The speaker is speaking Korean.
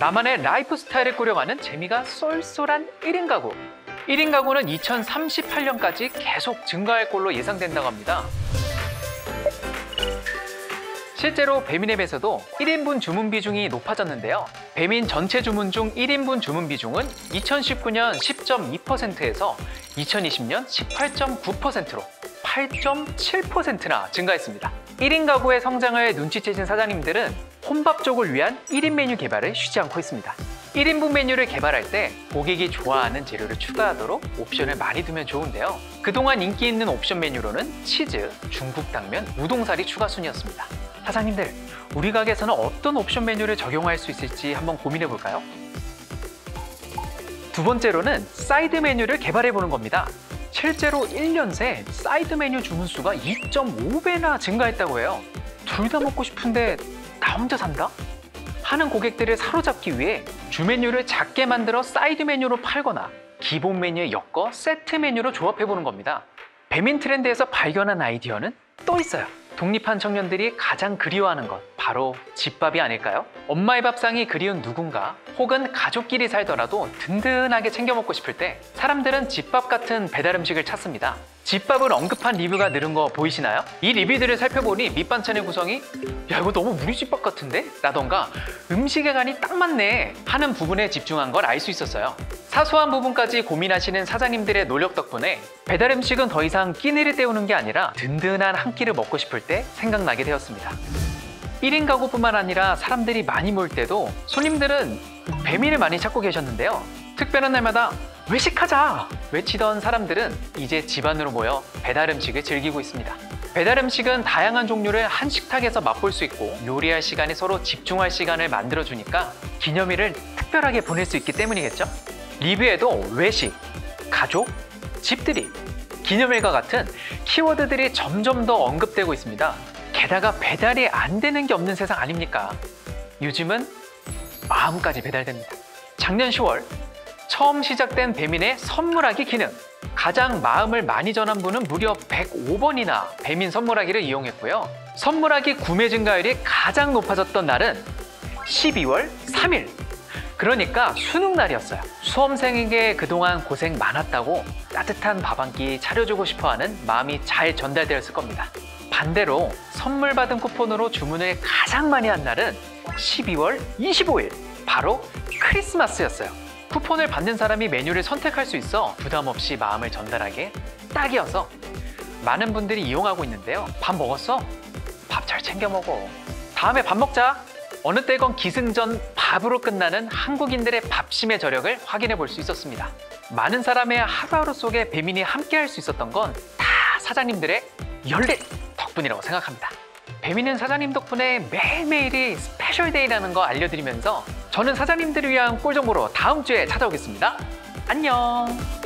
나만의 라이프 스타일을 꾸려가는 재미가 쏠쏠한 1인 가구. 1인 가구는 2038년까지 계속 증가할 걸로 예상된다고 합니다. 실제로 배민앱에서도 1인분 주문 비중이 높아졌는데요. 배민 전체 주문 중 1인분 주문 비중은 2019년 10.2%에서 2020년 18.9%로 8.7%나 증가했습니다. 1인 가구의 성장을 눈치채신 사장님들은 혼밥 쪽을 위한 1인 메뉴 개발을 쉬지 않고 있습니다. 1인분 메뉴를 개발할 때 고객이 좋아하는 재료를 추가하도록 옵션을 많이 두면 좋은데요. 그동안 인기 있는 옵션 메뉴로는 치즈, 중국 당면, 우동사리 추가 순이었습니다. 사장님들, 우리 가게에서는 어떤 옵션 메뉴를 적용할 수 있을지 한번 고민해 볼까요? 두 번째로는 사이드 메뉴를 개발해 보는 겁니다. 실제로 1년 새 사이드 메뉴 주문 수가 2.5배나 증가했다고 해요. 둘 다 먹고 싶은데 나 혼자 산다? 하는 고객들을 사로잡기 위해 주 메뉴를 작게 만들어 사이드 메뉴로 팔거나 기본 메뉴에 엮어 세트 메뉴로 조합해 보는 겁니다. 배민 트렌드에서 발견한 아이디어는 또 있어요. 독립한 청년들이 가장 그리워하는 것, 바로 집밥이 아닐까요? 엄마의 밥상이 그리운 누군가, 혹은 가족끼리 살더라도 든든하게 챙겨 먹고 싶을 때 사람들은 집밥 같은 배달 음식을 찾습니다. 집밥을 언급한 리뷰가 늘은 거 보이시나요? 이 리뷰들을 살펴보니 밑반찬의 구성이 야 이거 너무 우리 집밥 같은데? 라던가 음식의 간이 딱 맞네 하는 부분에 집중한 걸 알 수 있었어요. 사소한 부분까지 고민하시는 사장님들의 노력 덕분에 배달 음식은 더 이상 끼니를 때우는 게 아니라 든든한 한 끼를 먹고 싶을 때 생각나게 되었습니다. 1인 가구뿐만 아니라 사람들이 많이 모일 때도 손님들은 배민을 많이 찾고 계셨는데요. 특별한 날마다 외식하자! 외치던 사람들은 이제 집안으로 모여 배달 음식을 즐기고 있습니다. 배달 음식은 다양한 종류를 한 식탁에서 맛볼 수 있고 요리할 시간에 서로 집중할 시간을 만들어주니까 기념일을 특별하게 보낼 수 있기 때문이겠죠? 리뷰에도 외식, 가족, 집들이, 기념일과 같은 키워드들이 점점 더 언급되고 있습니다. 게다가 배달이 안 되는 게 없는 세상 아닙니까? 요즘은 마음까지 배달됩니다. 작년 10월 처음 시작된 배민의 선물하기 기능. 가장 마음을 많이 전한 분은 무려 105번이나 배민 선물하기를 이용했고요. 선물하기 구매 증가율이 가장 높아졌던 날은 12월 3일. 그러니까 수능날이었어요. 수험생에게 그동안 고생 많았다고 따뜻한 밥 한 끼 차려주고 싶어하는 마음이 잘 전달되었을 겁니다. 반대로 선물 받은 쿠폰으로 주문을 가장 많이 한 날은 12월 25일, 바로 크리스마스였어요. 쿠폰을 받는 사람이 메뉴를 선택할 수 있어 부담 없이 마음을 전달하기에 딱이어서 많은 분들이 이용하고 있는데요. 밥 먹었어? 밥 잘 챙겨 먹어. 다음에 밥 먹자. 어느 때건 기승전 밥으로 끝나는 한국인들의 밥심의 저력을 확인해 볼 수 있었습니다. 많은 사람의 하루하루 속에 배민이 함께 할 수 있었던 건 다 사장님들의 열일 덕분이라고 생각합니다. 배민은 사장님 덕분에 매일매일이 스페셜데이라는 거 알려드리면서 저는 사장님들을 위한 꿀 정보로 다음 주에 찾아오겠습니다. 안녕!